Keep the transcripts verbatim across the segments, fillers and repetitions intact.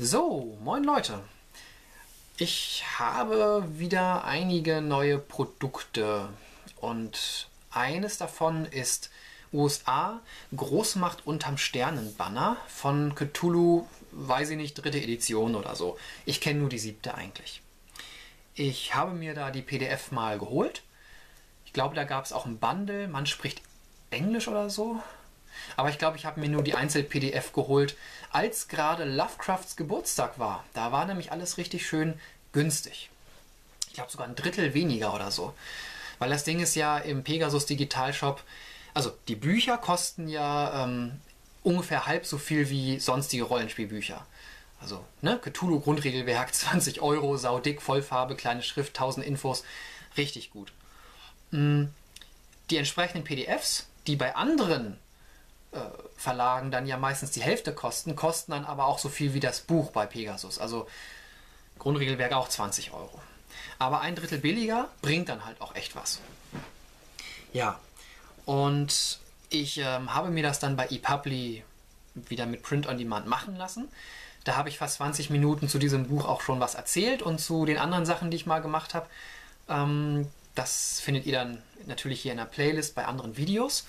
So, moin Leute. Ich habe wieder einige neue Produkte und eines davon ist U S A Großmacht unterm Sternenbanner von Cthulhu, weiß ich nicht, dritte Edition oder so. Ich kenne nur die siebte eigentlich. Ich habe mir da die P D F mal geholt. Ich glaube, da gab es auch ein Bundle. Man spricht Englisch oder so. Aber ich glaube, ich habe mir nur die Einzel-P D F geholt, als gerade Lovecrafts Geburtstag war. Da war nämlich alles richtig schön günstig. Ich glaube sogar ein Drittel weniger oder so. Weil das Ding ist ja im Pegasus Digitalshop, also die Bücher kosten ja ähm, ungefähr halb so viel wie sonstige Rollenspielbücher. Also, ne, Cthulhu Grundregelwerk, zwanzig Euro, saudick, Vollfarbe, kleine Schrift, tausend Infos, richtig gut. Die entsprechenden P D Fs, die bei anderen äh, Verlagen dann ja meistens die Hälfte kosten, kosten dann aber auch so viel wie das Buch bei Pegasus. Also Grundregelwerk auch zwanzig Euro. Aber ein Drittel billiger bringt dann halt auch echt was. Ja, und ich ähm, habe mir das dann bei ePubli wieder mit Print on Demand machen lassen. Da habe ich fast zwanzig Minuten zu diesem Buch auch schon was erzählt und zu den anderen Sachen, die ich mal gemacht habe. Ähm, das findet ihr dann natürlich hier in der Playlist bei anderen Videos.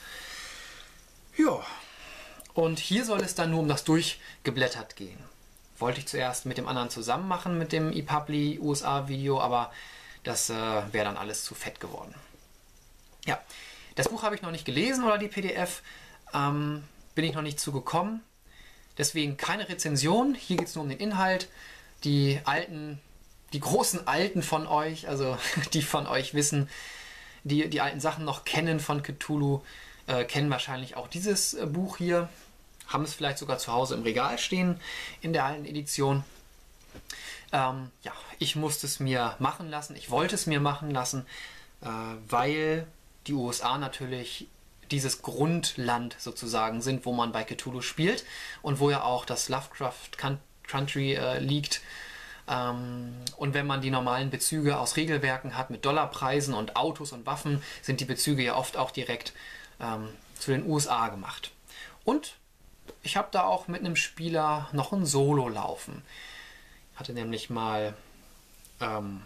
Ja, und hier soll es dann nur um das Durchgeblättert gehen. Wollte ich zuerst mit dem anderen zusammen machen, mit dem ePubli U S A Video, aber das äh, wäre dann alles zu fett geworden. Ja, das Buch habe ich noch nicht gelesen oder die P D F, ähm, bin ich noch nicht zugekommen. Deswegen keine Rezension, hier geht es nur um den Inhalt. Die alten, die großen Alten von euch, also die von euch wissen, die die alten Sachen noch kennen von Cthulhu, äh, kennen wahrscheinlich auch dieses äh, Buch hier. Haben es vielleicht sogar zu Hause im Regal stehen in der alten Edition. Ähm, ja, ich musste es mir machen lassen. Ich wollte es mir machen lassen, äh, weil die U S A natürlich dieses Grundland sozusagen sind, wo man bei Cthulhu spielt und wo ja auch das Lovecraft Country äh, liegt. Ähm, und wenn man die normalen Bezüge aus Regelwerken hat mit Dollarpreisen und Autos und Waffen, sind die Bezüge ja oft auch direkt ähm, zu den U S A gemacht. Und ich habe da auch mit einem Spieler noch ein Solo laufen. Ich hatte nämlich mal ähm,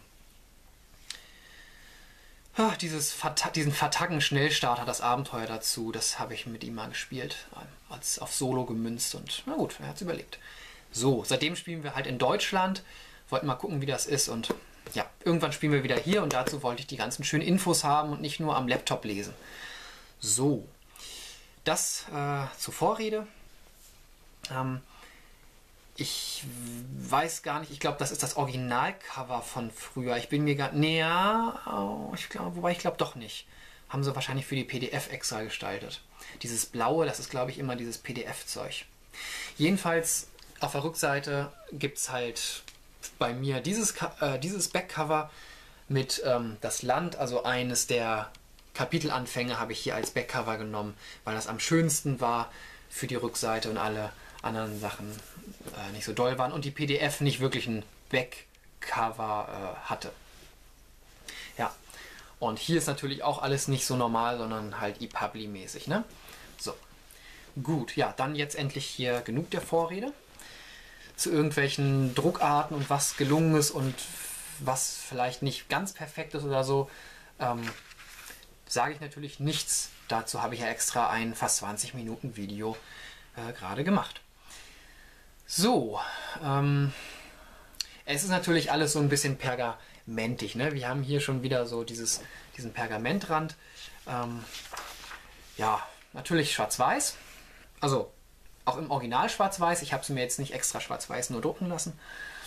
dieses Vert diesen Vertagen-Schnellstarter, das Abenteuer dazu, das habe ich mit ihm mal gespielt, als auf Solo gemünzt und na gut, er hat es überlebt. So, seitdem spielen wir halt in Deutschland, wollten mal gucken, wie das ist und ja, irgendwann spielen wir wieder hier und dazu wollte ich die ganzen schönen Infos haben und nicht nur am Laptop lesen. So, das äh, zur Vorrede. Ähm, ich weiß gar nicht, ich glaube, das ist das Originalcover von früher. Ich bin mir gar nicht, oh, ich glaube, wobei ich glaube doch nicht. Haben sie wahrscheinlich für die P D F extra gestaltet. Dieses Blaue, das ist, glaube ich, immer dieses P D F-Zeug. Jedenfalls auf der Rückseite gibt es halt bei mir dieses, äh, dieses Backcover mit ähm, das Land, also eines der Kapitelanfänge habe ich hier als Backcover genommen, weil das am schönsten war für die Rückseite und alle anderen Sachen äh, nicht so doll waren und die P D F nicht wirklich ein Backcover äh, hatte. Ja, und hier ist natürlich auch alles nicht so normal, sondern halt ePubli-mäßig, ne? So, gut, ja, dann jetzt endlich hier genug der Vorrede. Zu irgendwelchen Druckarten und was gelungen ist und was vielleicht nicht ganz perfekt ist oder so, ähm, sage ich natürlich nichts. Dazu habe ich ja extra ein fast zwanzig Minuten Video äh, gerade gemacht. So, ähm, es ist natürlich alles so ein bisschen pergamentig, ne? Wir haben hier schon wieder so dieses, diesen Pergamentrand. Ähm, ja, natürlich schwarz-weiß. Also auch im Original schwarz-weiß. Ich habe es mir jetzt nicht extra schwarz-weiß nur drucken lassen.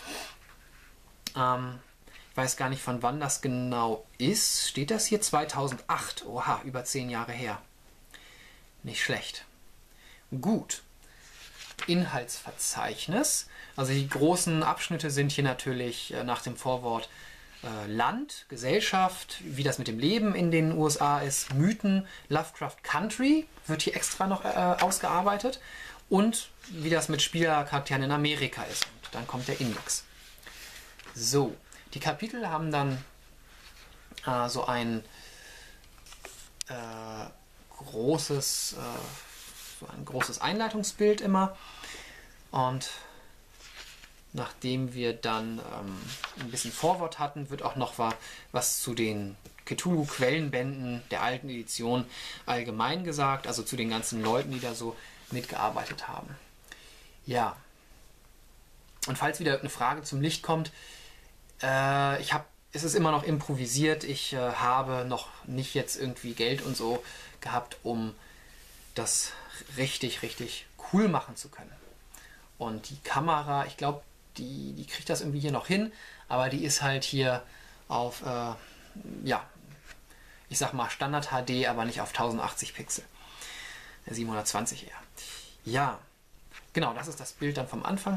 Ähm, ich weiß gar nicht, von wann das genau ist. Steht das hier? zweitausendacht. Oha, über zehn Jahre her. Nicht schlecht. Gut. Inhaltsverzeichnis. Also die großen Abschnitte sind hier natürlich äh, nach dem Vorwort äh, Land, Gesellschaft, wie das mit dem Leben in den U S A ist, Mythen, Lovecraft Country wird hier extra noch äh, ausgearbeitet und wie das mit Spielercharakteren in Amerika ist. Und dann kommt der Index. So, die Kapitel haben dann äh, so ein äh, großes äh, so ein großes Einleitungsbild immer und Nachdem wir dann ähm, ein bisschen Vorwort hatten, wird auch noch was zu den Cthulhu-Quellenbänden der alten Edition allgemein gesagt, also zu den ganzen Leuten, die da so mitgearbeitet haben. Ja. Und falls wieder eine Frage zum Licht kommt, äh, ich habe, es ist immer noch improvisiert, ich äh, habe noch nicht jetzt irgendwie Geld und so gehabt, um das richtig, richtig cool machen zu können. Und die Kamera, ich glaube, die, die kriegt das irgendwie hier noch hin, aber die ist halt hier auf, äh, ja, ich sag mal Standard H D, aber nicht auf tausendachtzig Pixel. siebenhundertzwanzig eher. Ja, genau, das ist das Bild dann vom Anfang.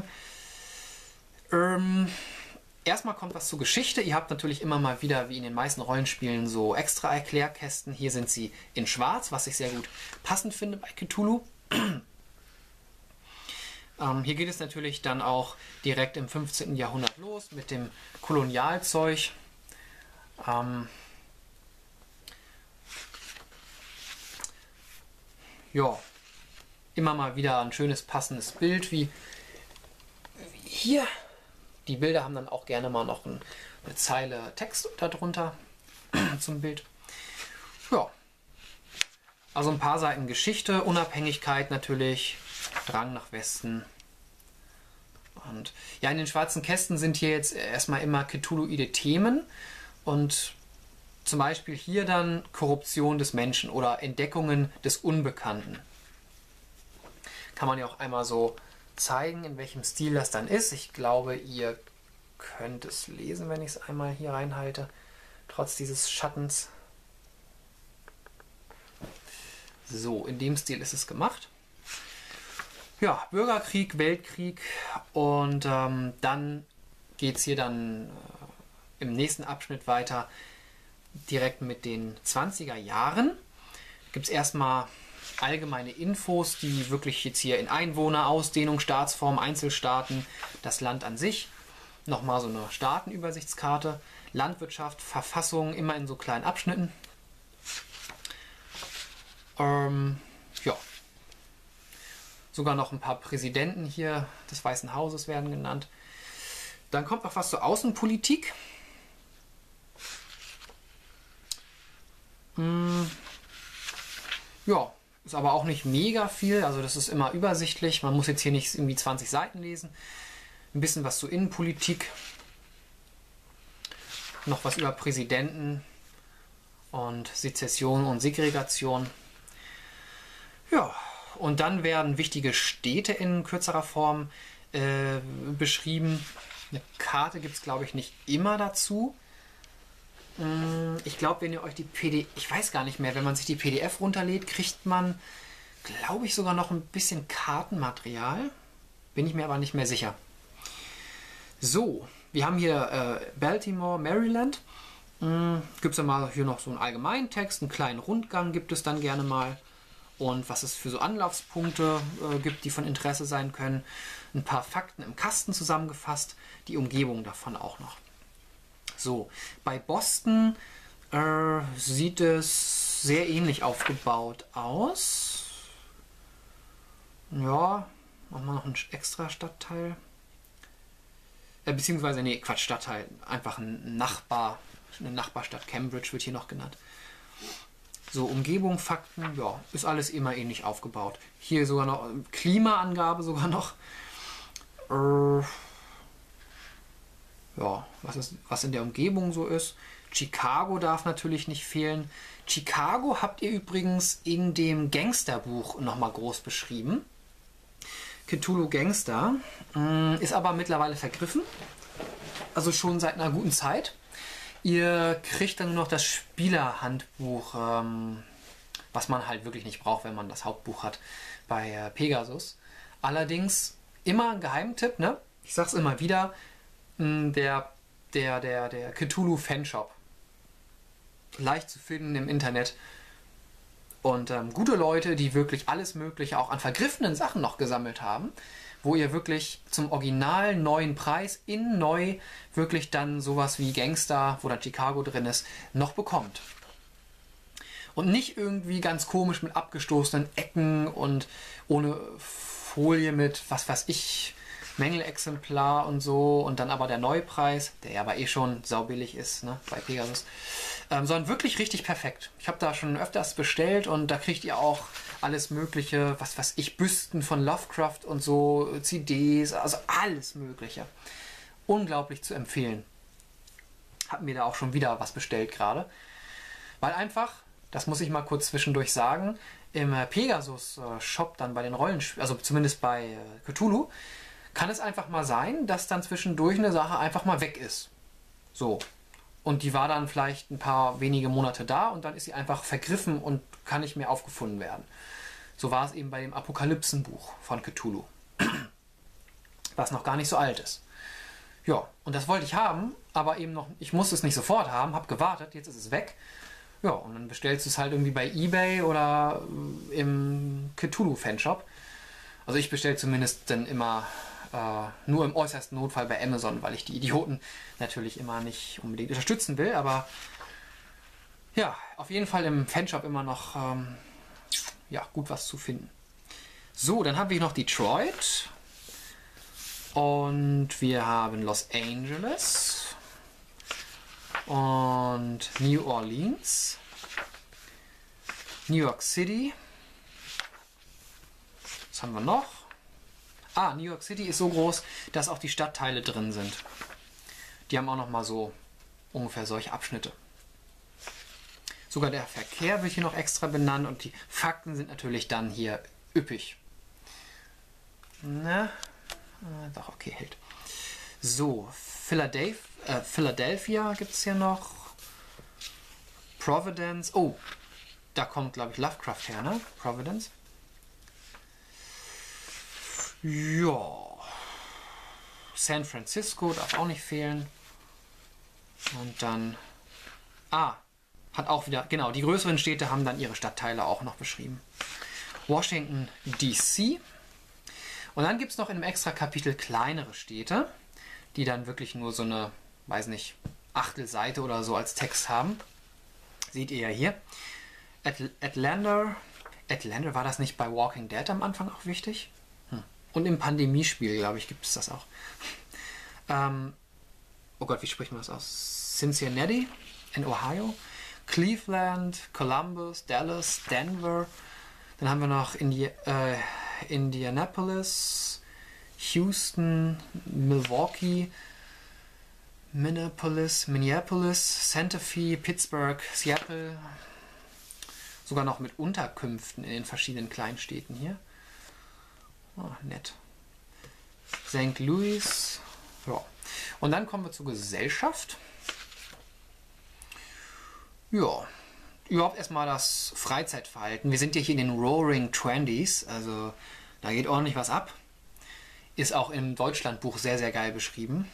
Ähm, erstmal kommt was zur Geschichte. Ihr habt natürlich immer mal wieder, wie in den meisten Rollenspielen, so extra Erklärkästen. Hier sind sie in schwarz, was ich sehr gut passend finde bei Cthulhu. ähm, hier geht es natürlich dann auch direkt im fünfzehnten Jahrhundert los mit dem Kolonialzeug. Ähm, ja, immer mal wieder ein schönes passendes Bild, wie hier. Die Bilder haben dann auch gerne mal noch ein, eine Zeile Text darunter zum Bild. Ja, also ein paar Seiten Geschichte, Unabhängigkeit natürlich, Drang nach Westen. Und ja, in den schwarzen Kästen sind hier jetzt erstmal immer Cthulhuide Themen und zum Beispiel hier dann Korruption des Menschen oder Entdeckungen des Unbekannten. Kann man ja auch einmal so zeigen, in welchem Stil das dann ist. Ich glaube, ihr könnt es lesen, wenn ich es einmal hier reinhalte, trotz dieses Schattens. So, in dem Stil ist es gemacht. Ja, Bürgerkrieg, Weltkrieg und ähm, dann geht es hier dann äh, im nächsten Abschnitt weiter direkt mit den zwanziger Jahren. Gibt es erstmal allgemeine Infos, die wirklich jetzt hier in Einwohner, Ausdehnung, Staatsform, Einzelstaaten, das Land an sich, nochmal so eine Staatenübersichtskarte, Landwirtschaft, Verfassung, immer in so kleinen Abschnitten. Ähm, ja. Sogar noch ein paar Präsidenten hier des Weißen Hauses werden genannt. Dann kommt noch was zur Außenpolitik. Hm. Ja, ist aber auch nicht mega viel, also das ist immer übersichtlich. Man muss jetzt hier nicht irgendwie zwanzig Seiten lesen. Ein bisschen was zur Innenpolitik. Noch was über Präsidenten und Sezession und Segregation. Ja, und dann werden wichtige Städte in kürzerer Form äh, beschrieben. Eine Karte gibt es, glaube ich, nicht immer dazu. Ich glaube, wenn ihr euch die P D F, ich weiß gar nicht mehr, wenn man sich die P D F runterlädt, kriegt man, glaube ich, sogar noch ein bisschen Kartenmaterial. Bin ich mir aber nicht mehr sicher. So, wir haben hier äh, Baltimore, Maryland. Hm, gibt es ja mal hier noch so einen allgemeinen Text, einen kleinen Rundgang gibt es dann gerne mal. Und was es für so Anlaufspunkte äh, gibt, die von Interesse sein können. Ein paar Fakten im Kasten zusammengefasst, die Umgebung davon auch noch. So, bei Boston äh, sieht es sehr ähnlich aufgebaut aus. Ja, machen wir noch einen extra Stadtteil. Äh, beziehungsweise, nee, Quatsch, Stadtteil. Einfach ein Nachbar, eine Nachbarstadt Cambridge wird hier noch genannt. So, Umgebung, Fakten, ja, ist alles immer ähnlich aufgebaut. Hier sogar noch Klimaangabe sogar noch. Äh, Ja, was, ist, was in der Umgebung so ist. Chicago darf natürlich nicht fehlen. Chicago habt ihr übrigens in dem Gangsterbuch nochmal groß beschrieben. Cthulhu Gangster. Ist aber mittlerweile vergriffen. Also schon seit einer guten Zeit. Ihr kriegt dann nur noch das Spielerhandbuch, ähm, was man halt wirklich nicht braucht, wenn man das Hauptbuch hat, bei äh, Pegasus. Allerdings immer ein Geheimtipp, ne? Ich sag's immer wieder. Der, der, der, der Cthulhu Fanshop. Leicht zu finden im Internet. Und ähm, gute Leute, die wirklich alles Mögliche auch an vergriffenen Sachen noch gesammelt haben, wo ihr wirklich zum original neuen Preis in neu wirklich dann sowas wie Gangster, wo dann Chicago drin ist, noch bekommt. Und nicht irgendwie ganz komisch mit abgestoßenen Ecken und ohne Folie mit, was weiß ich, Mängelexemplar und so und dann aber der Neupreis, der ja aber eh schon saubillig ist, ne, bei Pegasus, ähm, sondern wirklich richtig perfekt. Ich habe da schon öfters bestellt und da kriegt ihr auch alles mögliche, was weiß ich, Büsten von Lovecraft und so, C Ds, also alles mögliche. Unglaublich zu empfehlen. Hab mir da auch schon wieder was bestellt gerade, weil einfach, das muss ich mal kurz zwischendurch sagen, im Pegasus-Shop dann bei den Rollenspielen, also zumindest bei äh, Cthulhu, kann es einfach mal sein, dass dann zwischendurch eine Sache einfach mal weg ist. So. Und die war dann vielleicht ein paar wenige Monate da und dann ist sie einfach vergriffen und kann nicht mehr aufgefunden werden. So war es eben bei dem Apokalypsenbuch von Cthulhu. Was noch gar nicht so alt ist. Ja, und das wollte ich haben, aber eben noch, ich musste es nicht sofort haben, habe gewartet, jetzt ist es weg. Ja, und dann bestellst du es halt irgendwie bei eBay oder im Cthulhu-Fanshop. Also ich bestelle zumindest dann immer äh, nur im äußersten Notfall bei Amazon, weil ich die Idioten natürlich immer nicht unbedingt unterstützen will. Aber ja, auf jeden Fall im Fanshop immer noch ähm, ja, gut was zu finden. So, dann haben wir noch Detroit. Und wir haben Los Angeles. Und New Orleans. New York City. Was haben wir noch? Ah, New York City ist so groß, dass auch die Stadtteile drin sind. Die haben auch noch mal so ungefähr solche Abschnitte. Sogar der Verkehr wird hier noch extra benannt und die Fakten sind natürlich dann hier üppig. Na, äh, doch, okay, hält. So, Philadelphia, äh, Philadelphia gibt es hier noch. Providence. Oh, da kommt, glaube ich, Lovecraft her, ne? Providence. Ja. San Francisco darf auch nicht fehlen. Und dann... Ah, hat auch wieder... Genau, die größeren Städte haben dann ihre Stadtteile auch noch beschrieben. Washington, D C. Und dann gibt es noch in einem extra Kapitel kleinere Städte, die dann wirklich nur so eine, weiß nicht, Achtelseite oder so als Text haben. Seht ihr ja hier. Atl Atlanta. Atlanta, war das nicht bei Walking Dead am Anfang auch wichtig? Hm. Und im Pandemiespiel, glaube ich, gibt es das auch. ähm, oh Gott, wie spricht man das aus? Cincinnati in Ohio. Cleveland, Columbus, Dallas, Denver. Dann haben wir noch Indi äh, Indianapolis, Houston, Milwaukee, Minneapolis, Minneapolis, Santa Fe, Pittsburgh, Seattle. Sogar noch mit Unterkünften in den verschiedenen Kleinstädten hier. Oh, nett. Sankt Louis. Ja. Und dann kommen wir zur Gesellschaft. Ja. Überhaupt erstmal das Freizeitverhalten. Wir sind ja hier in den Roaring Twenties, also da geht ordentlich was ab. Ist auch im Deutschlandbuch sehr, sehr geil beschrieben.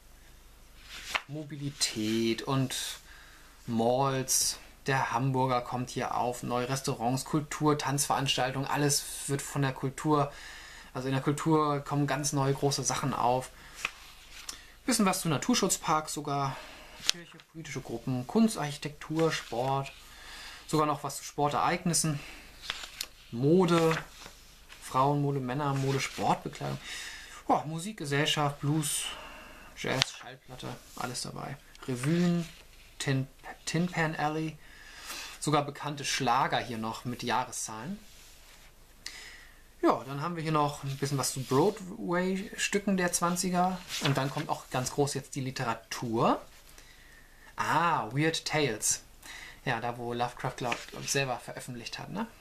Mobilität und Malls. Der Hamburger kommt hier auf, neue Restaurants, Kultur, Tanzveranstaltungen, alles wird von der Kultur, also in der Kultur kommen ganz neue große Sachen auf. Bisschen was zu Naturschutzparks sogar, Kirche, politische Gruppen, Kunst, Architektur, Sport, sogar noch was zu Sportereignissen, Mode, Frauenmode, Männermode, Sportbekleidung, oh, Musik, Gesellschaft, Blues, Jazz, Schallplatte, alles dabei. Revuen, Tin, Tin Pan Alley, sogar bekannte Schlager hier noch mit Jahreszahlen. Ja, dann haben wir hier noch ein bisschen was zu Broadway-Stücken der zwanziger. Und dann kommt auch ganz groß jetzt die Literatur. Ah, Weird Tales. Ja, da wo Lovecraft, glaube glaub ich, selber veröffentlicht hat, ne?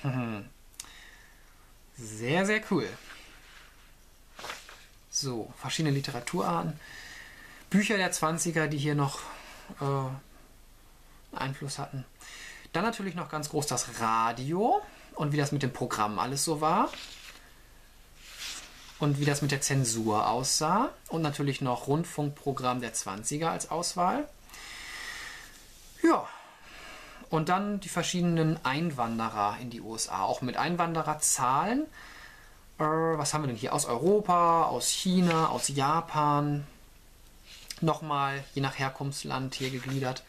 Sehr, sehr cool. So, verschiedene Literaturarten. Bücher der zwanziger, die hier noch äh, Einfluss hatten. Dann natürlich noch ganz groß das Radio und wie das mit dem Programm alles so war. Und wie das mit der Zensur aussah. Und natürlich noch Rundfunkprogramm der zwanziger als Auswahl. Ja. Und dann die verschiedenen Einwanderer in die U S A. Auch mit Einwandererzahlen. Äh, was haben wir denn hier? Aus Europa, aus China, aus Japan. Nochmal, je nach Herkunftsland hier gegliedert.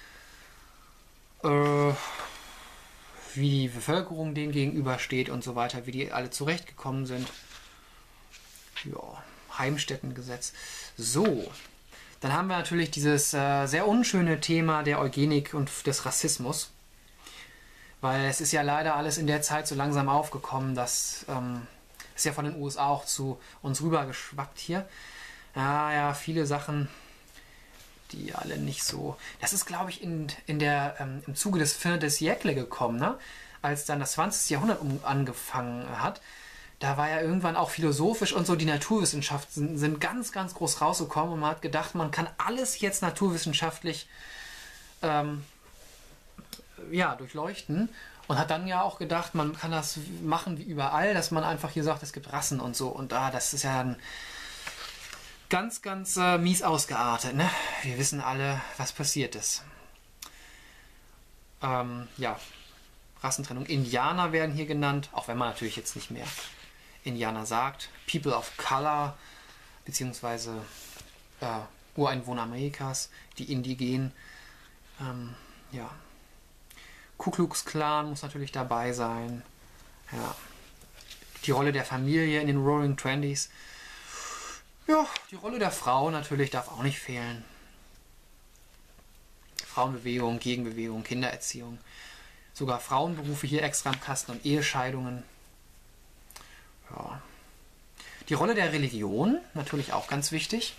Äh, wie die Bevölkerung denen gegenübersteht und so weiter. Wie die alle zurechtgekommen sind. Ja, Heimstättengesetz. So, dann haben wir natürlich dieses äh, sehr unschöne Thema der Eugenik und des Rassismus. Weil es ist ja leider alles in der Zeit so langsam aufgekommen, dass ähm, ist ja von den U S A auch zu uns rüber geschwappt hier. Ja, ja, viele Sachen, die alle nicht so... Das ist, glaube ich, in, in der, ähm, im Zuge des Fin des Siècle gekommen, ne? Als dann das zwanzigste Jahrhundert um, angefangen hat. Da war ja irgendwann auch philosophisch und so, die Naturwissenschaften sind ganz, ganz groß rausgekommen und man hat gedacht, man kann alles jetzt naturwissenschaftlich ähm, ja, durchleuchten und hat dann ja auch gedacht, man kann das machen wie überall, dass man einfach hier sagt, es gibt Rassen und so und da, ah, das ist ja ein ganz, ganz äh, mies ausgeartet, ne? Wir wissen alle, was passiert ist. Ähm, ja, Rassentrennung. Indianer werden hier genannt, auch wenn man natürlich jetzt nicht mehr Indianer sagt. People of Color, beziehungsweise äh, Ureinwohner Amerikas, die Indigenen. Ähm, ja. Ku Klux Klan muss natürlich dabei sein. Ja. Die Rolle der Familie in den Roaring Twenties. Ja, die Rolle der Frau natürlich darf auch nicht fehlen. Frauenbewegung, Gegenbewegung, Kindererziehung. Sogar Frauenberufe hier extra im Kasten und Ehescheidungen. Ja. Die Rolle der Religion, natürlich auch ganz wichtig.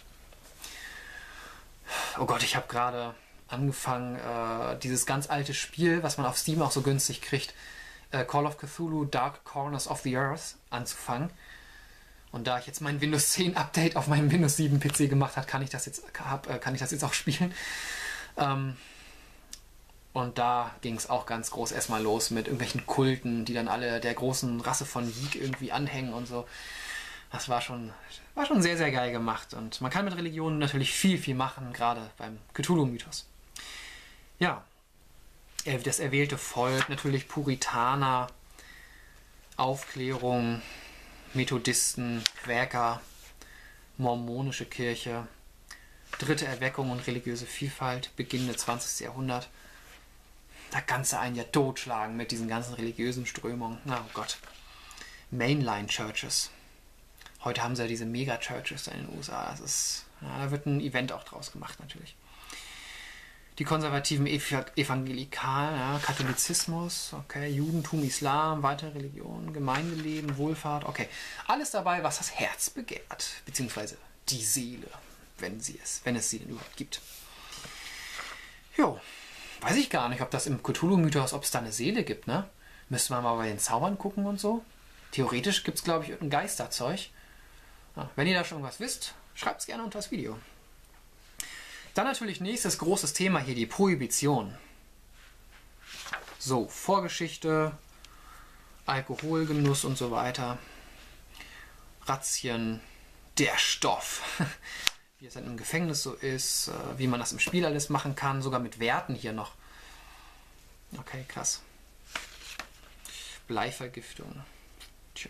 Oh Gott, ich habe gerade angefangen, äh, dieses ganz alte Spiel, was man auf Steam auch so günstig kriegt, äh, Call of Cthulhu Dark Corners of the Earth anzufangen. Und da ich jetzt mein Windows zehn Update auf meinem Windows sieben P C gemacht habe, kann ich das jetzt, hab, äh, kann ich das jetzt auch spielen. Ähm, und da ging es auch ganz groß erstmal los mit irgendwelchen Kulten, die dann alle der großen Rasse von Yeek irgendwie anhängen und so. Das war schon, war schon sehr, sehr geil gemacht. Und man kann mit Religionen natürlich viel, viel machen, gerade beim Cthulhu-Mythos. Ja, das erwählte Volk, natürlich Puritaner, Aufklärung, Methodisten, Quäker, mormonische Kirche, dritte Erweckung und religiöse Vielfalt, beginnende zwanzigste Jahrhundert. Da kannst du einen ja totschlagen mit diesen ganzen religiösen Strömungen. Na, oh Gott. Mainline Churches. Heute haben sie ja diese Mega-Churches in den U S A. Das ist, ja, da wird ein Event auch draus gemacht natürlich. Die konservativen Evangelikalen, ja, Katholizismus, okay, Judentum, Islam, weitere Religionen, Gemeindeleben, Wohlfahrt, okay. Alles dabei, was das Herz begehrt, beziehungsweise die Seele, wenn sie es, wenn es sie denn überhaupt gibt. Jo, weiß ich gar nicht, ob das im Cthulhu-Mythos, ob es da eine Seele gibt, ne? Müsste man mal bei den Zaubern gucken und so. Theoretisch gibt es, glaube ich, irgendein Geisterzeug. Ja, wenn ihr da schon was wisst, schreibt es gerne unter das Video. Dann natürlich nächstes großes Thema hier, die Prohibition. So, Vorgeschichte, Alkoholgenuss und so weiter. Razzien, der Stoff. Wie es dann im Gefängnis so ist, wie man das im Spiel alles machen kann, sogar mit Werten hier noch. Okay, krass. Bleivergiftung. Tja.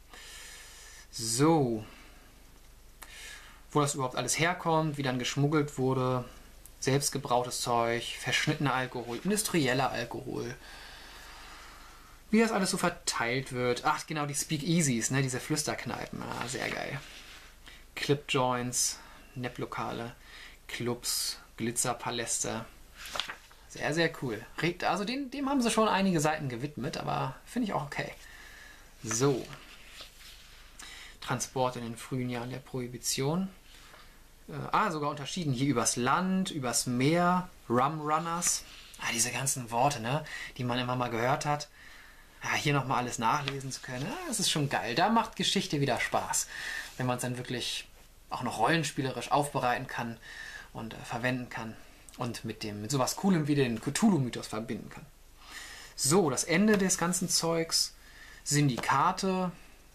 So. Wo das überhaupt alles herkommt, wie dann geschmuggelt wurde, selbstgebrautes Zeug, verschnittener Alkohol, industrieller Alkohol, wie das alles so verteilt wird. Ach, genau, die Speakeasies, ne, diese Flüsterkneipen, ah, sehr geil. Clipjoints, Nepp-Lokale, Clubs, Glitzerpaläste, sehr, sehr cool. Also dem, dem haben sie schon einige Seiten gewidmet, aber finde ich auch okay. So. Transport in den frühen Jahren der Prohibition. Äh, ah, sogar unterschieden hier übers Land, übers Meer, Rumrunners. Ah, diese ganzen Worte, ne, die man immer mal gehört hat. Ah, hier nochmal alles nachlesen zu können. Ah, das ist schon geil. Da macht Geschichte wieder Spaß. Wenn man es dann wirklich auch noch rollenspielerisch aufbereiten kann und äh, verwenden kann. Und mit, dem, mit sowas Coolem wie den Cthulhu-Mythos verbinden kann. So, das Ende des ganzen Zeugs. Syndikate.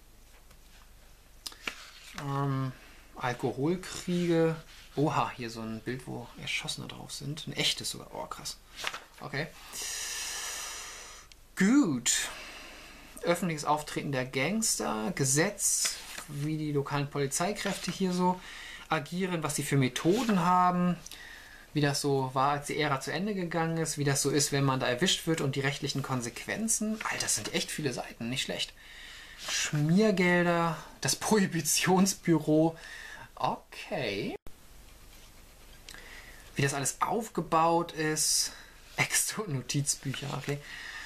Ähm, Alkoholkriege. Oha, hier so ein Bild, wo Erschossene drauf sind. Ein echtes sogar. Oh, krass. Okay. Gut. Öffentliches Auftreten der Gangster. Gesetz, wie die lokalen Polizeikräfte hier so agieren, was sie für Methoden haben. Wie das so war, als die Ära zu Ende gegangen ist. Wie das so ist, wenn man da erwischt wird und die rechtlichen Konsequenzen. Alter, das sind echt viele Seiten. Nicht schlecht. Schmiergelder, das Prohibitionsbüro. Okay. Wie das alles aufgebaut ist. Extra Notizbücher, okay.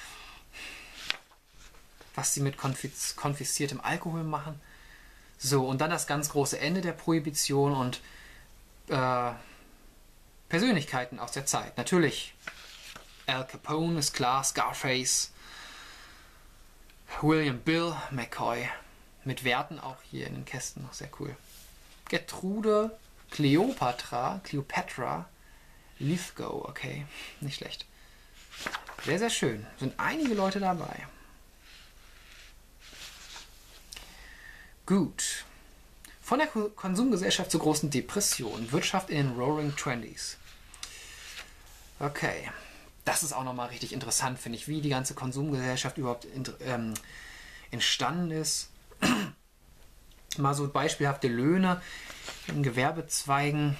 Was sie mit konfiz konfisziertem Alkohol machen. So, und dann das ganz große Ende der Prohibition und äh, Persönlichkeiten aus der Zeit. Natürlich, Al Capone ist klar, Scarface, William Bill McCoy, mit Werten auch hier in den Kästen, noch sehr cool. Gertrude, Cleopatra, Cleopatra, Lithgow, okay, nicht schlecht. Sehr, sehr schön. Sind einige Leute dabei. Gut. Von der Konsumgesellschaft zur großen Depression. Wirtschaft in den Roaring Twenties. Okay. Das ist auch nochmal richtig interessant, finde ich, wie die ganze Konsumgesellschaft überhaupt ähm, entstanden ist. Mal so beispielhafte Löhne in Gewerbezweigen.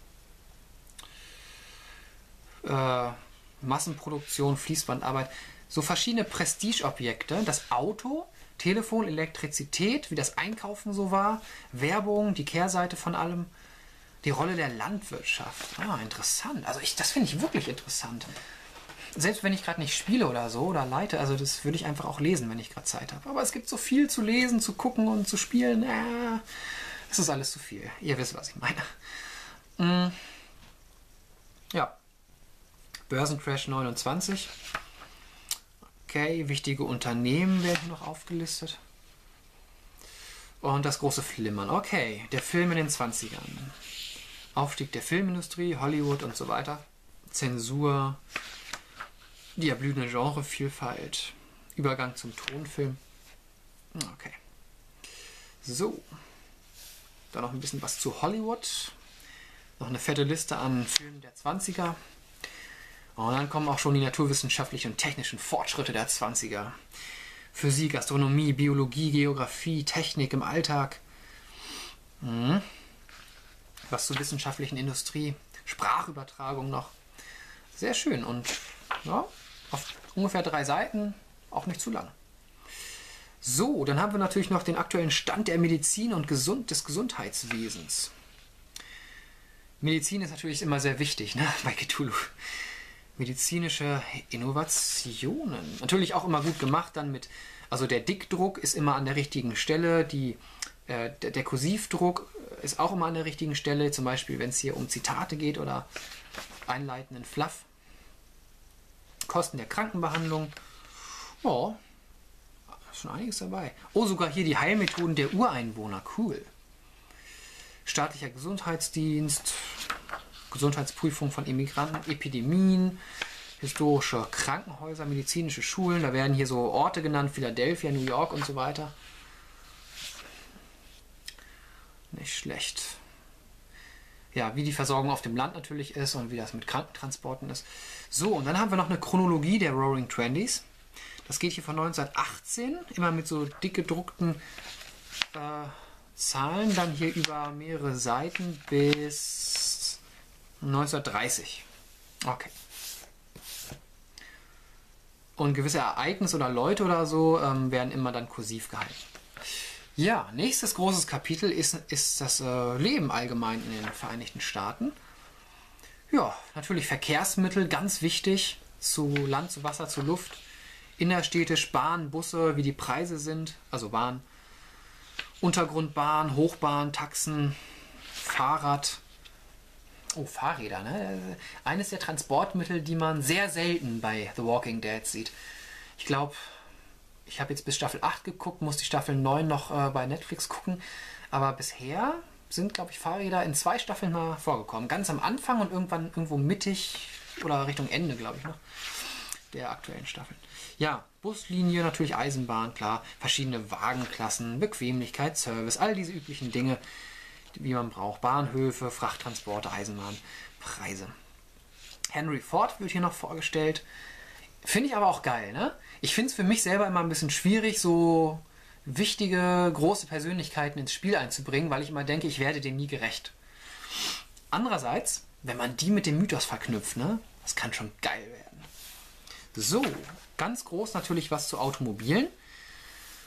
Äh, Massenproduktion, Fließbandarbeit. So verschiedene Prestigeobjekte. Das Auto, Telefon, Elektrizität, wie das Einkaufen so war, Werbung, die Kehrseite von allem, die Rolle der Landwirtschaft. Ah, interessant. Also ich, das finde ich wirklich interessant. Selbst wenn ich gerade nicht spiele oder so oder leite, also das würde ich einfach auch lesen, wenn ich gerade Zeit habe. Aber es gibt so viel zu lesen, zu gucken und zu spielen. Äh, das ist alles zu viel. Ihr wisst, was ich meine. Mm. Ja. Börsencrash neunundzwanzig. Okay, wichtige Unternehmen werden hier noch aufgelistet. Und das große Flimmern. Okay, der Film in den zwanzigern. Aufstieg der Filmindustrie, Hollywood und so weiter. Zensur. Die erblühende Genrevielfalt. Übergang zum Tonfilm. Okay. So. Dann noch ein bisschen was zu Hollywood. Noch eine fette Liste an Filmen der zwanziger. Und dann kommen auch schon die naturwissenschaftlichen und technischen Fortschritte der zwanziger. Physik, Astronomie, Biologie, Geografie, Technik im Alltag. Mhm. Was zur wissenschaftlichen Industrie. Sprachübertragung noch. Sehr schön. Und ja, auf ungefähr drei Seiten, auch nicht zu lang. So, dann haben wir natürlich noch den aktuellen Stand der Medizin und Gesund des Gesundheitswesens. Medizin ist natürlich immer sehr wichtig, ne, bei Cthulhu. Medizinische Innovationen. Natürlich auch immer gut gemacht dann mit, also der Dickdruck ist immer an der richtigen Stelle, die, äh, der, der Kursivdruck ist auch immer an der richtigen Stelle, zum Beispiel wenn es hier um Zitate geht oder einleitenden Fluff. Kosten der Krankenbehandlung. Oh, ist schon einiges dabei. Oh, sogar hier die Heilmethoden der Ureinwohner. Cool. Staatlicher Gesundheitsdienst. Gesundheitsprüfung von Immigranten, Epidemien, historische Krankenhäuser, medizinische Schulen. Da werden hier so Orte genannt, Philadelphia, New York und so weiter. Nicht schlecht. Ja, wie die Versorgung auf dem Land natürlich ist und wie das mit Krankentransporten ist. So, und dann haben wir noch eine Chronologie der Roaring Twenties. Das geht hier von neunzehnhundertachtzehn, immer mit so dick gedruckten äh, Zahlen, dann hier über mehrere Seiten bis neunzehnhundertdreißig. Okay. Und gewisse Ereignisse oder Leute oder so ähm, werden immer dann kursiv gehalten. Ja, nächstes großes Kapitel ist, ist das äh, Leben allgemein in den Vereinigten Staaten. Ja, natürlich Verkehrsmittel, ganz wichtig. Zu Land, zu Wasser, zu Luft. Innerstädtisch, Bahn, Busse, wie die Preise sind. Also Bahn, Untergrundbahn, Hochbahn, Taxen, Fahrrad. Oh, Fahrräder, ne? Eines der Transportmittel, die man sehr selten bei The Walking Dead sieht. Ich glaube, ich habe jetzt bis Staffel acht geguckt, muss die Staffel neun noch äh, bei Netflix gucken. Aber bisher sind, glaube ich, Fahrräder in zwei Staffeln mal vorgekommen. Ganz am Anfang und irgendwann irgendwo mittig oder Richtung Ende, glaube ich, noch, der aktuellen Staffel. Ja, Buslinie, natürlich Eisenbahn, klar. Verschiedene Wagenklassen, Bequemlichkeit, Service, all diese üblichen Dinge, wie man braucht. Bahnhöfe, Frachttransporte, Eisenbahn, Preise. Henry Ford wird hier noch vorgestellt. Finde ich aber auch geil, ne? Ich finde es für mich selber immer ein bisschen schwierig, so wichtige, große Persönlichkeiten ins Spiel einzubringen, weil ich immer denke, ich werde dem nie gerecht. Andererseits, wenn man die mit dem Mythos verknüpft, ne? Das kann schon geil werden. So, ganz groß natürlich was zu Automobilen.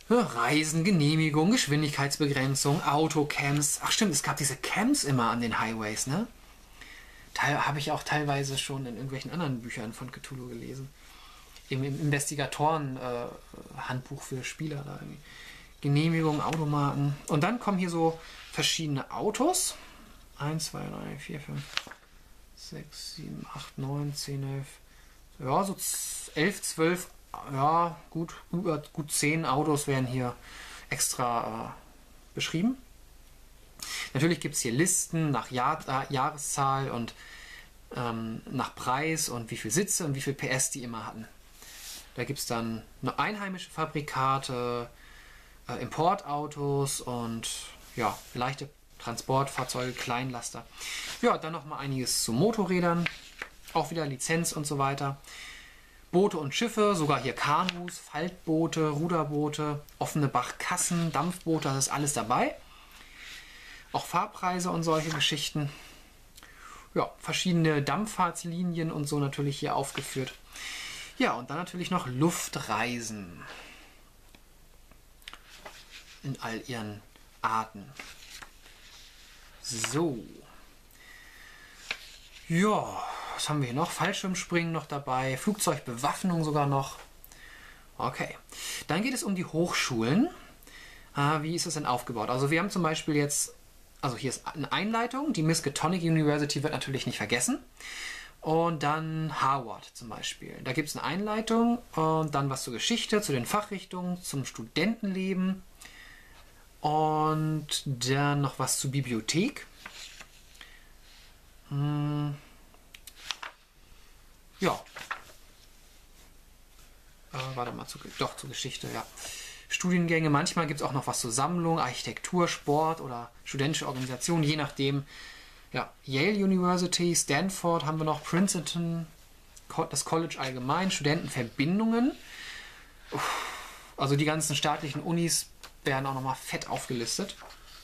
Reisen, Genehmigung, Geschwindigkeitsbegrenzung, Autocamps. Ach stimmt, es gab diese Camps immer an den Highways, ne? Habe ich auch teilweise schon in irgendwelchen anderen Büchern von Cthulhu gelesen. Im, im Investigatoren-Handbuch äh, für Spieler. Da irgendwie. Genehmigung, Automaten. Und dann kommen hier so verschiedene Autos. eins, zwei, drei, vier, fünf, sechs, sieben, acht, neun, zehn, elf. Ja, so elf, zwölf, ja, gut, über gut zehn Autos werden hier extra äh, beschrieben. Natürlich gibt es hier Listen nach Jahr, äh, Jahreszahl und ähm, nach Preis und wie viel Sitze und wie viel P S die immer hatten. Da gibt es dann eine einheimische Fabrikate, äh, Importautos und ja, leichte Transportfahrzeuge, Kleinlaster. Ja, dann noch mal einiges zu Motorrädern, auch wieder Lizenz und so weiter. Boote und Schiffe, sogar hier Kanus, Faltboote, Ruderboote, offene Barkassen, Dampfboote, das ist alles dabei. Auch Fahrpreise und solche Geschichten. Ja, verschiedene Dampffahrtslinien und so natürlich hier aufgeführt. Ja, und dann natürlich noch Luftreisen. In all ihren Arten. So. Ja, was haben wir hier noch? Fallschirmspringen noch dabei, Flugzeugbewaffnung sogar noch. Okay. Dann geht es um die Hochschulen. Ah, wie ist es denn aufgebaut? Also wir haben zum Beispiel jetzt, also hier ist eine Einleitung, die Miskatonic University wird natürlich nicht vergessen. Und dann Harvard zum Beispiel. Da gibt es eine Einleitung und dann was zur Geschichte, zu den Fachrichtungen, zum Studentenleben. Und dann noch was zur Bibliothek. Hm. Ja. Äh, warte mal, zu, doch zur Geschichte, ja. Studiengänge, manchmal gibt es auch noch was zur Sammlung, Architektur, Sport oder studentische Organisation, je nachdem. Ja, Yale University, Stanford haben wir noch, Princeton, das College allgemein, Studentenverbindungen. Also die ganzen staatlichen Unis werden auch nochmal fett aufgelistet.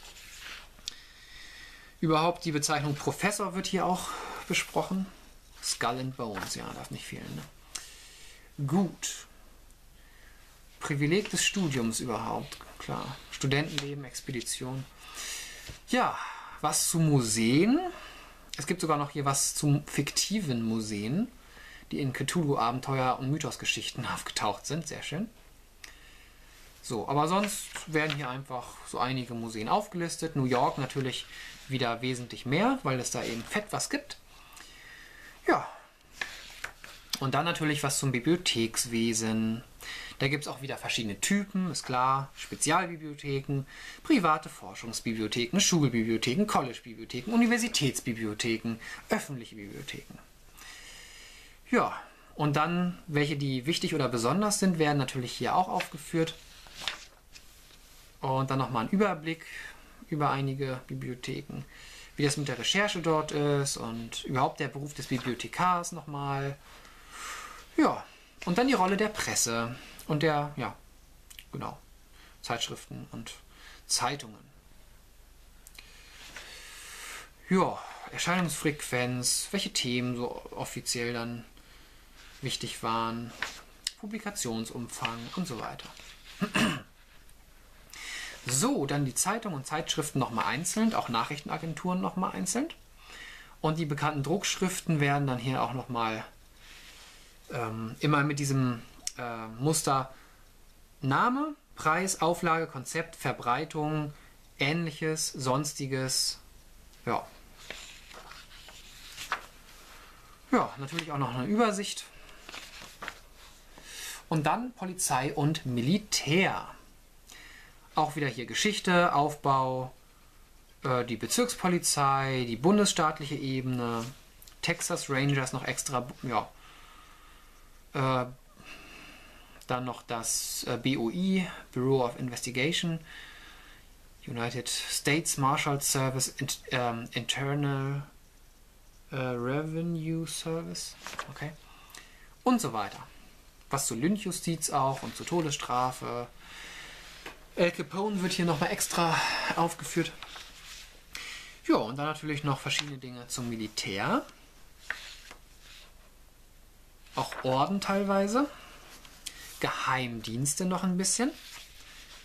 Überhaupt die Bezeichnung Professor wird hier auch besprochen. Skull and Bones, ja, darf nicht fehlen. Ne? Gut. Privileg des Studiums überhaupt, klar. Studentenleben, Expedition. Ja, was zu Museen. Es gibt sogar noch hier was zu fiktiven Museen, die in Cthulhu-Abenteuer und Mythosgeschichten aufgetaucht sind. Sehr schön. So, aber sonst werden hier einfach so einige Museen aufgelistet. New York natürlich wieder wesentlich mehr, weil es da eben fett was gibt. Ja. Und dann natürlich was zum Bibliothekswesen. Da gibt es auch wieder verschiedene Typen, ist klar. Spezialbibliotheken, private Forschungsbibliotheken, Schulbibliotheken, Collegebibliotheken, Universitätsbibliotheken, öffentliche Bibliotheken. Ja, und dann, welche die wichtig oder besonders sind, werden natürlich hier auch aufgeführt. Und dann nochmal ein Überblick über einige Bibliotheken, wie das mit der Recherche dort ist und überhaupt der Beruf des Bibliothekars nochmal. Ja, und dann die Rolle der Presse und der, ja, genau, Zeitschriften und Zeitungen. Ja, Erscheinungsfrequenz, welche Themen so offiziell dann wichtig waren, Publikationsumfang und so weiter. So, dann die Zeitungen und Zeitschriften nochmal einzeln, auch Nachrichtenagenturen nochmal einzeln. Und die bekannten Druckschriften werden dann hier auch nochmal ähm, immer mit diesem äh, Muster Name, Preis, Auflage, Konzept, Verbreitung, Ähnliches, Sonstiges. Ja. Ja, natürlich auch noch eine Übersicht. Und dann Polizei und Militär. Auch wieder hier Geschichte, Aufbau, äh, die Bezirkspolizei, die bundesstaatliche Ebene, Texas Rangers noch extra, ja. Äh, dann noch das äh, B O I, Bureau of Investigation, United States Marshal Service, in, ähm, Internal äh, Revenue Service, okay, und so weiter. Was zu Lynchjustiz auch und zur Todesstrafe. Al Capone wird hier nochmal extra aufgeführt. Ja, und dann natürlich noch verschiedene Dinge zum Militär. Auch Orden teilweise. Geheimdienste noch ein bisschen.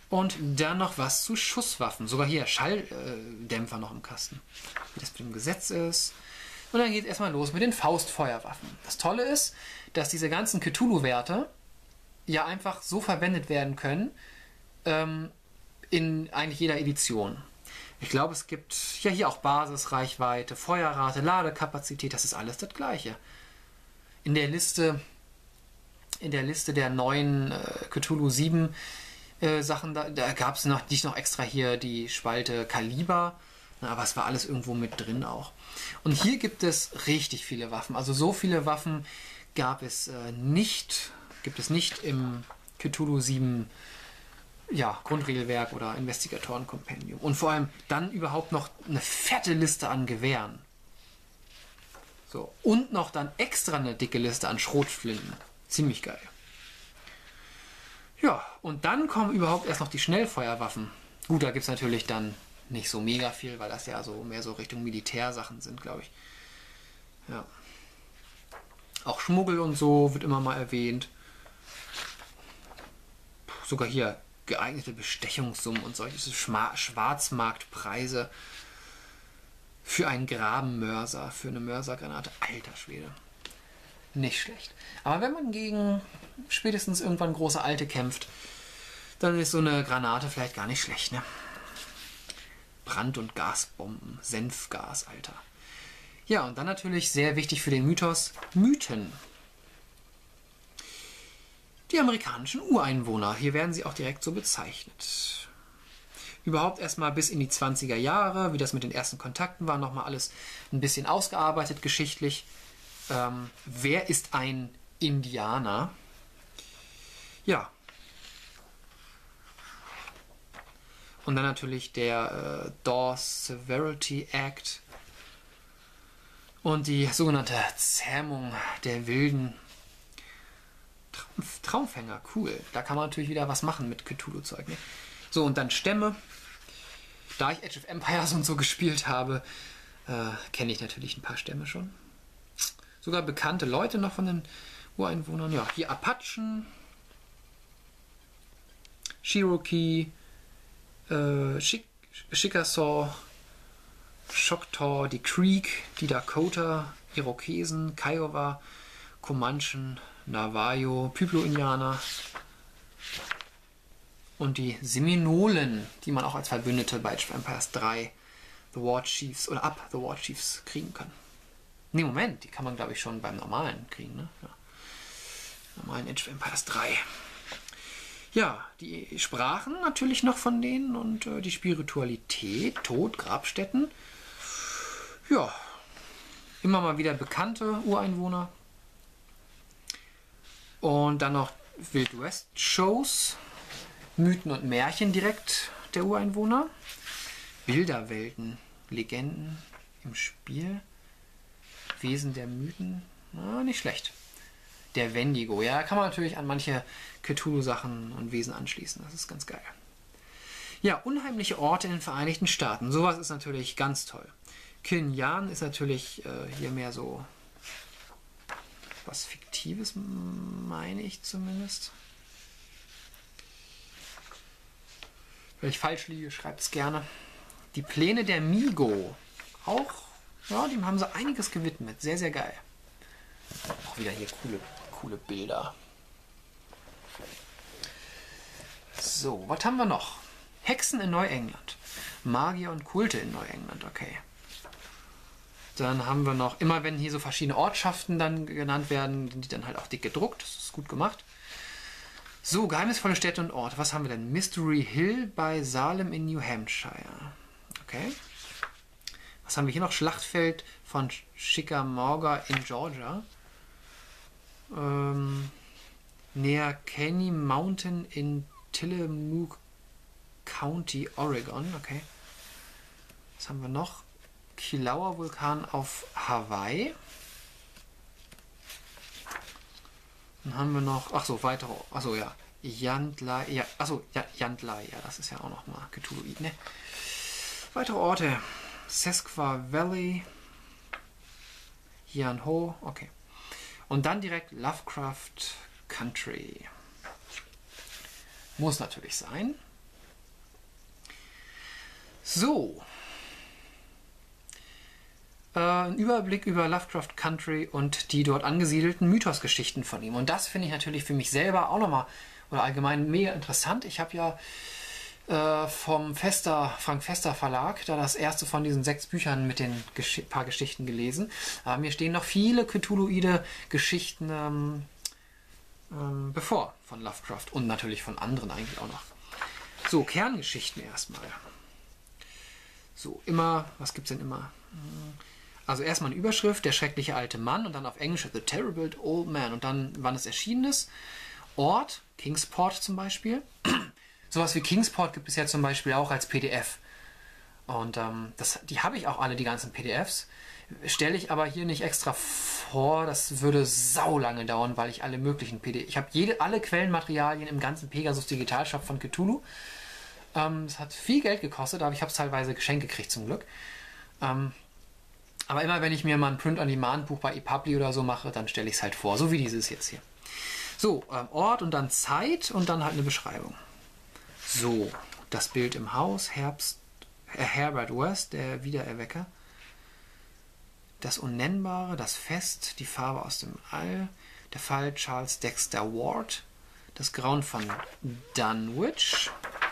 Und dann noch was zu Schusswaffen. Sogar hier Schalldämpfer noch im Kasten. Wie das mit dem Gesetz ist. Und dann geht es erstmal los mit den Faustfeuerwaffen. Das Tolle ist, dass diese ganzen Cthulhu-Werte ja einfach so verwendet werden können ähm, in eigentlich jeder Edition. Ich glaube, es gibt ja hier auch Basisreichweite, Feuerrate, Ladekapazität, das ist alles das Gleiche. In der Liste, in der Liste der neuen äh, Cthulhu sieben äh, Sachen, da, da gab es noch nicht noch extra hier die Spalte Kaliber, aber es war alles irgendwo mit drin auch. Und hier gibt es richtig viele Waffen. Also so viele Waffen gab es äh, nicht, gibt es nicht im Cthulhu sieben ja, Grundregelwerk oder Investigatoren-Kompendium. Und vor allem dann überhaupt noch eine fette Liste an Gewehren. So. Und noch dann extra eine dicke Liste an Schrotflinten. Ziemlich geil. Ja, und dann kommen überhaupt erst noch die Schnellfeuerwaffen. Gut, da gibt es natürlich dann nicht so mega viel, weil das ja so mehr so Richtung Militärsachen sind, glaube ich. Ja. Auch Schmuggel und so wird immer mal erwähnt. Sogar hier geeignete Bestechungssummen und solche Schwarzmarktpreise für einen Grabenmörser, für eine Mörsergranate. Alter Schwede. Nicht schlecht. Aber wenn man gegen spätestens irgendwann große Alte kämpft, dann ist so eine Granate vielleicht gar nicht schlecht, ne? Brand- und Gasbomben, Senfgas, Alter. Ja, und dann natürlich sehr wichtig für den Mythos, Mythen. Die amerikanischen Ureinwohner, hier werden sie auch direkt so bezeichnet. Überhaupt erstmal bis in die zwanziger Jahre, wie das mit den ersten Kontakten war, nochmal alles ein bisschen ausgearbeitet geschichtlich. Ähm, wer ist ein Indianer? Ja. Und dann natürlich der äh, Dawes Severity Act und die sogenannte Zähmung der Wilden. Traumfänger, cool. Da kann man natürlich wieder was machen mit Cthulhu-Zeug. Ne? So, und dann Stämme. Da ich Age of Empires und so gespielt habe, äh, kenne ich natürlich ein paar Stämme schon. Sogar bekannte Leute noch von den Ureinwohnern. Ja, hier Apachen, Cherokee, äh, Chickasaw, Choctaw, die Creek, die Dakota, Irokesen, Kiowa, Comanchen, Navajo, Pueblo-Indianer und die Seminolen, die man auch als Verbündete bei Age of Empires drei The War Chiefs oder ab The War Chiefs kriegen kann. Ne, Moment, die kann man glaube ich schon beim normalen kriegen, ne? Ja. Normalen Age of Empires drei. Ja, die Sprachen natürlich noch von denen und äh, die Spiritualität, Tod, Grabstätten. Ja, immer mal wieder bekannte Ureinwohner. Und dann noch Wild West Shows, Mythen und Märchen direkt der Ureinwohner, Bilderwelten, Legenden im Spiel, Wesen der Mythen, na, nicht schlecht. Der Wendigo, ja, kann man natürlich an manche Cthulhu-Sachen und Wesen anschließen, das ist ganz geil. Ja, unheimliche Orte in den Vereinigten Staaten, sowas ist natürlich ganz toll. Kilnyan ist natürlich äh, hier mehr so was Fiktives, meine ich zumindest. Wenn ich falsch liege, schreibt es gerne. Die Pläne der Migo. Auch, ja, dem haben sie einiges gewidmet. Sehr, sehr geil. Auch wieder hier coole, coole Bilder. So, was haben wir noch? Hexen in Neuengland. Magier und Kulte in Neuengland, okay. Dann haben wir noch, immer wenn hier so verschiedene Ortschaften dann genannt werden, sind die dann halt auch dick gedruckt. Das ist gut gemacht. So, geheimnisvolle Städte und Orte. Was haben wir denn? Mystery Hill bei Salem in New Hampshire. Okay. Was haben wir hier noch? Schlachtfeld von Chickamauga in Georgia. Ähm, näher Caney Mountain in Tillamook County, Oregon. Okay. Was haben wir noch? Kilauea Vulkan auf Hawaii. Dann haben wir noch, ach so, weitere, ach so, ja, Yandlai, ja, ach so, ja, Yandlai, ja, das ist ja auch noch mal Cthulhuid, ne? Weitere Orte, Sesqua Valley, Yan-Ho, okay. Und dann direkt Lovecraft Country. Muss natürlich sein. So. Äh, ein Überblick über Lovecraft Country und die dort angesiedelten Mythosgeschichten von ihm. Und das finde ich natürlich für mich selber auch nochmal, oder allgemein mega interessant. Ich habe ja äh, vom Fester, Frank Fester Verlag da das erste von diesen sechs Büchern mit den Gesch paar Geschichten gelesen. Aber mir stehen noch viele Cthulhuide Geschichten ähm, ähm, bevor von Lovecraft und natürlich von anderen eigentlich auch noch. So, Kerngeschichten erstmal. So, immer, was gibt's denn immer? Also erstmal eine Überschrift, der schreckliche alte Mann und dann auf Englisch The Terrible Old Man und dann, wann es erschienen ist. Ort, Kingsport zum Beispiel. Sowas wie Kingsport gibt es ja zum Beispiel auch als P D F. Und ähm, das, die habe ich auch alle, die ganzen P D Fs. Stelle ich aber hier nicht extra vor, das würde sau lange dauern, weil ich alle möglichen P D F... Ich habe jede, alle Quellenmaterialien im ganzen Pegasus Digitalshop von Cthulhu. Ähm, das hat viel Geld gekostet, aber ich habe es teilweise geschenkt gekriegt zum Glück. Ähm, aber immer wenn ich mir mal ein Print-on-Demand-Buch bei ePubli oder so mache, dann stelle ich es halt vor, so wie dieses jetzt hier. So, ähm, Ort und dann Zeit und dann halt eine Beschreibung. So, das Bild im Haus, Herbst, äh, Herbert West, der Wiedererwecker. Das Unnennbare, das Fest, die Farbe aus dem All, der Fall Charles Dexter Ward, das Grauen von Dunwich,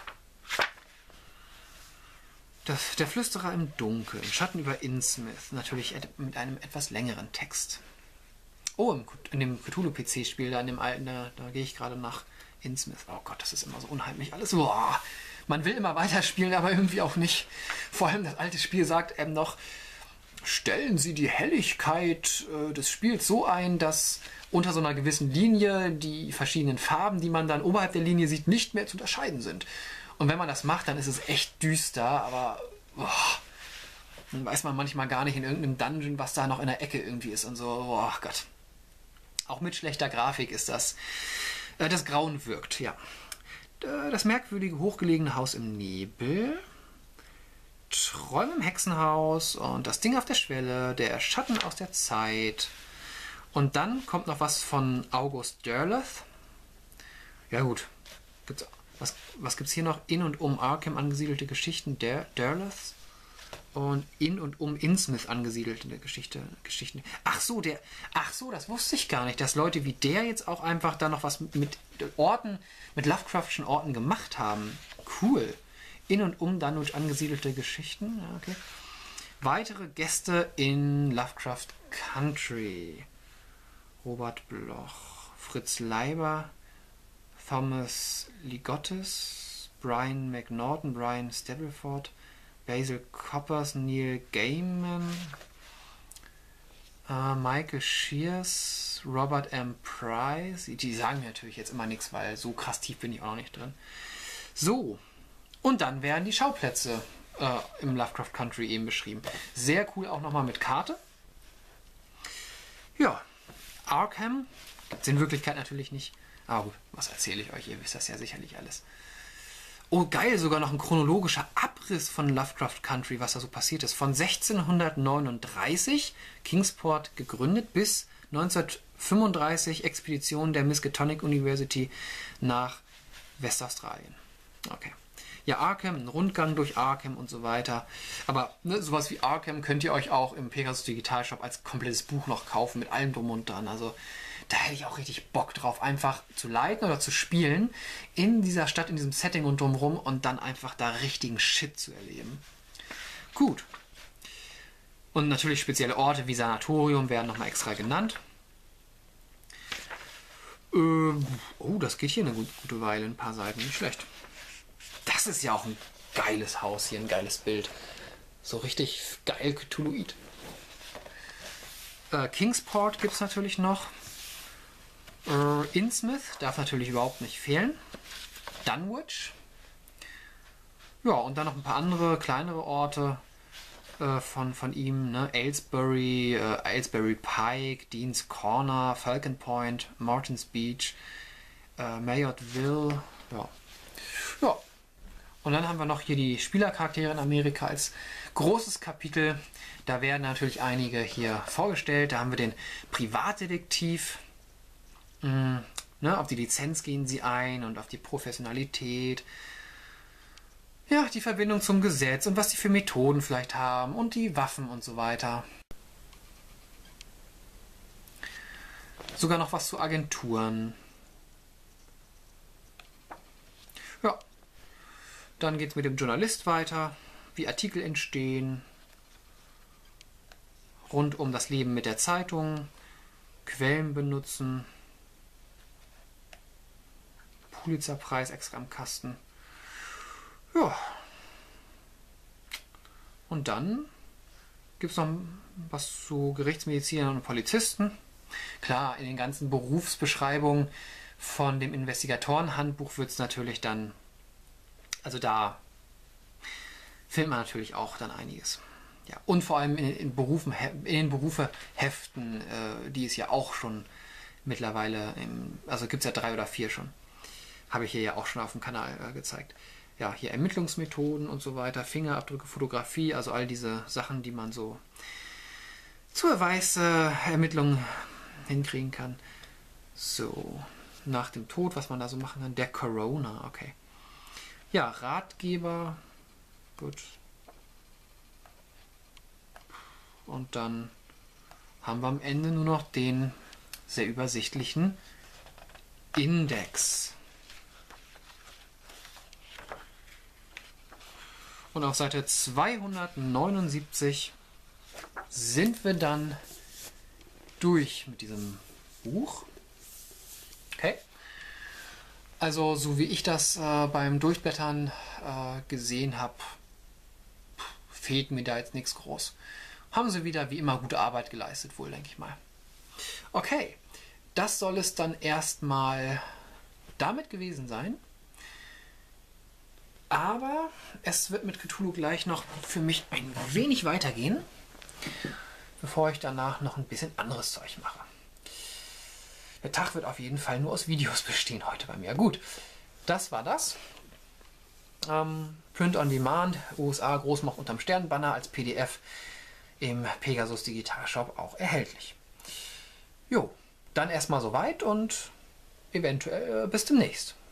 das, der Flüsterer im Dunkeln, Schatten über Innsmouth, natürlich mit einem etwas längeren Text. Oh, im, in dem Cthulhu-P C-Spiel, da in dem alten, da, da gehe ich gerade nach Innsmouth. Oh Gott, das ist immer so unheimlich alles. Boah, man will immer weiterspielen, aber irgendwie auch nicht. Vor allem das alte Spiel sagt eben noch, stellen Sie die Helligkeit äh, des Spiels so ein, dass unter so einer gewissen Linie die verschiedenen Farben, die man dann oberhalb der Linie sieht, nicht mehr zu unterscheiden sind. Und wenn man das macht, dann ist es echt düster, aber boah, dann weiß man manchmal gar nicht in irgendeinem Dungeon, was da noch in der Ecke irgendwie ist und so. Boah Gott. Auch mit schlechter Grafik ist das. Äh, das Grauen wirkt, ja. Das merkwürdige, hochgelegene Haus im Nebel. Träume im Hexenhaus und das Ding auf der Schwelle, der Schatten aus der Zeit. Und dann kommt noch was von August Derleth. Ja gut, gibt's, was, was gibt es hier noch? In und um Arkham angesiedelte Geschichten der Derleth und in und um Innsmouth angesiedelte Geschichte, Geschichten. Ach so, der, ach so, das wusste ich gar nicht, dass Leute wie der jetzt auch einfach da noch was mit Orten, mit Lovecraftschen Orten gemacht haben. Cool. In und um Dunwich angesiedelte Geschichten. Ja, okay. Weitere Gäste in Lovecraft Country. Robert Bloch, Fritz Leiber, Thomas Ligotis, Brian McNaughton, Brian Stableford, Basil Coppers, Neil Gaiman, äh, Michael Shears, Robert M. Price. Die sagen mir natürlich jetzt immer nichts, weil so krass tief bin ich auch noch nicht drin. So. Und dann werden die Schauplätze äh, im Lovecraft Country eben beschrieben. Sehr cool auch nochmal mit Karte. Ja, Arkham gibt es in Wirklichkeit natürlich nicht. Aber gut, was erzähle ich euch? Ihr wisst das ja sicherlich alles. Oh geil, sogar noch ein chronologischer Abriss von Lovecraft Country, was da so passiert ist. Von sechzehnhundertneununddreißig, Kingsport gegründet, bis neunzehnhundertfünfunddreißig, Expedition der Miskatonic University nach Westaustralien. Okay. Ja, Arkham, ein Rundgang durch Arkham und so weiter. Aber ne, sowas wie Arkham könnt ihr euch auch im Pegasus Digitalshop als komplettes Buch noch kaufen, mit allem drum und dran. Also da hätte ich auch richtig Bock drauf, einfach zu leiten oder zu spielen in dieser Stadt, in diesem Setting und drumherum und dann einfach da richtigen Shit zu erleben. Gut. Und natürlich spezielle Orte wie Sanatorium werden nochmal extra genannt. Ähm, oh, das geht hier eine gute, gute Weile, ein paar Seiten, nicht schlecht. Das ist ja auch ein geiles Haus hier, ein geiles Bild. So richtig geil Cthulhuid. Äh, Kingsport gibt es natürlich noch. Äh, Innsmouth darf natürlich überhaupt nicht fehlen. Dunwich. Ja, und dann noch ein paar andere, kleinere Orte äh, von, von ihm. Ne? Aylesbury, äh, Aylesbury Pike, Dean's Corner, Falcon Point, Martins Beach, äh, Mayottville. Ja. Ja. Und dann haben wir noch hier die Spielercharaktere in Amerika als großes Kapitel. Da werden natürlich einige hier vorgestellt. Da haben wir den Privatdetektiv. Mhm, ne, auf die Lizenz gehen sie ein und auf die Professionalität. Ja, die Verbindung zum Gesetz und was die für Methoden vielleicht haben und die Waffen und so weiter. Sogar noch was zu Agenturen. Ja, dann geht es mit dem Journalist weiter, wie Artikel entstehen, rund um das Leben mit der Zeitung, Quellen benutzen, Pulitzerpreis extra im Kasten. Ja. Und dann gibt es noch was zu Gerichtsmedizinern und Polizisten. Klar, in den ganzen Berufsbeschreibungen von dem Investigatorenhandbuch wird es natürlich dann, also da findet man natürlich auch dann einiges. Ja, und vor allem in, in, Berufen, in den Berufeheften, äh, die es ja auch schon mittlerweile, im, also gibt es ja drei oder vier schon, habe ich hier ja auch schon auf dem Kanal äh, gezeigt. Ja, hier Ermittlungsmethoden und so weiter, Fingerabdrücke, Fotografie, also all diese Sachen, die man so zur Beweisermittlung hinkriegen kann. So, nach dem Tod, was man da so machen kann. Der Corona, okay. Ja, Ratgeber, gut. Und dann haben wir am Ende nur noch den sehr übersichtlichen Index. Und auf Seite zweihundertneunundsiebzig sind wir dann durch mit diesem Buch. Okay. Also so wie ich das äh, beim Durchblättern äh, gesehen habe, fehlt mir da jetzt nichts groß. Haben sie wieder wie immer gute Arbeit geleistet, wohl, denke ich mal. Okay, das soll es dann erstmal damit gewesen sein. Aber es wird mit Cthulhu gleich noch für mich ein wenig weitergehen, bevor ich danach noch ein bisschen anderes Zeug mache. Der Tag wird auf jeden Fall nur aus Videos bestehen heute bei mir. Gut, das war das. Ähm, Print on Demand, U S A, Großmach unterm Sternbanner als P D F im Pegasus Digital Shop auch erhältlich. Jo, dann erstmal soweit und eventuell äh, bis demnächst.